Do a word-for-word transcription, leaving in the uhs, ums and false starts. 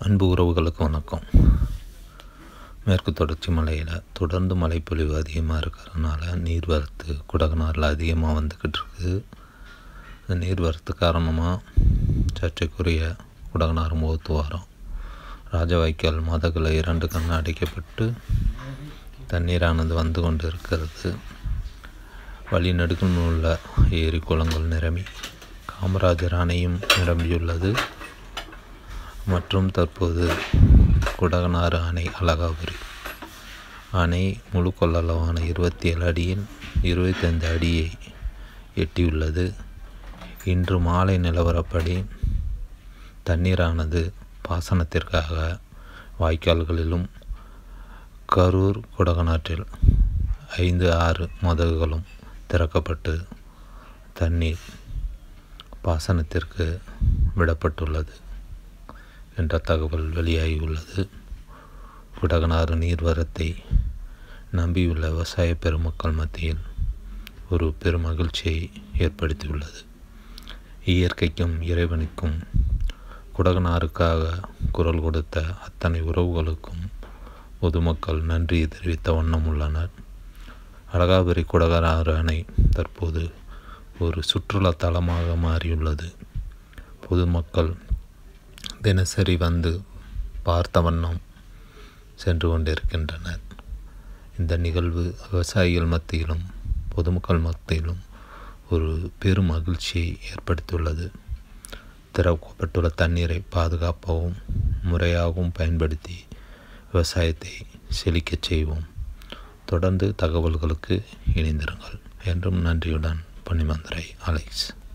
அன்பு உறவுகளுக்கு வணக்கம். மேற்கு தொடர்ச்சி மலையில் தொடர்ந்து மழைப்பொழிவு அதிகமாக இருக்கிறதுனால நீர்வரத்து குடகனாரில் அதிகமாக வந்துக்கிட்டு இருக்குது. இந்த நீர்வரத்து காரணமாக சர்ச்சைக்குரிய குடகனார் முகத்துவாரம் ராஜவாய்க்கால் மதகுல இரண்டு கண்ணு அடைக்கப்பட்டு தண்ணீரானது வந்து கொண்டு இருக்கிறது. வழிநெடுக்கில் உள்ள ஏரி குளங்கள் நிரம்பி காமராஜர் அணையும் நிரம்பியுள்ளது. மற்றும் தற்போது குடகனாறு அணை அழகாபுரி அணை முழு கொள்ளளவான இருபத்தி ஏழு அடியில் இருபத்தைந்து அடியை எட்டியுள்ளது. இன்று மாலை நிலவரப்படி தண்ணீரானது பாசனத்திற்காக வாய்க்கால்களிலும் கரூர் குடகனாற்றில் ஐந்து ஆறு மதகுகளும் திறக்கப்பட்டு தண்ணீர் பாசனத்திற்கு விடப்பட்டுள்ளது என்ற தகவல் வெளியாகியுள்ளது. குடகனாறு நீர்வரத்தை நம்பியுள்ள விவசாய பெருமக்கள் மத்தியில் ஒரு பெரும் மகிழ்ச்சியை ஏற்படுத்தியுள்ளது. இயற்கைக்கும் இறைவனுக்கும் குடகனாருக்காக குரல் கொடுத்த அத்தனை உறவுகளுக்கும் பொதுமக்கள் நன்றி தெரிவித்த வண்ணம் உள்ளனர். அழகாபுரி குடகனாறு அணை தற்போது ஒரு சுற்றுலா தலமாக மாறியுள்ளது. பொதுமக்கள் தினசரி வந்து பார்த்த வண்ணம் சென்று கொண்டிருக்கின்றனர். இந்த நிகழ்வு விவசாயிகள் மத்தியிலும் பொதுமக்கள் மத்தியிலும் ஒரு பெரும் மகிழ்ச்சியை ஏற்படுத்தியுள்ளது. திறக்கப்பட்டுள்ள தண்ணீரை பாதுகாப்பாகவும் முறையாகவும் பயன்படுத்தி விவசாயத்தை செழிக்கச் செய்வோம். தொடர்ந்து தகவல்களுக்கு இணைந்திருங்கள். என்றும் நன்றியுடன் பணிமந்துரை அலெக்ஸ்.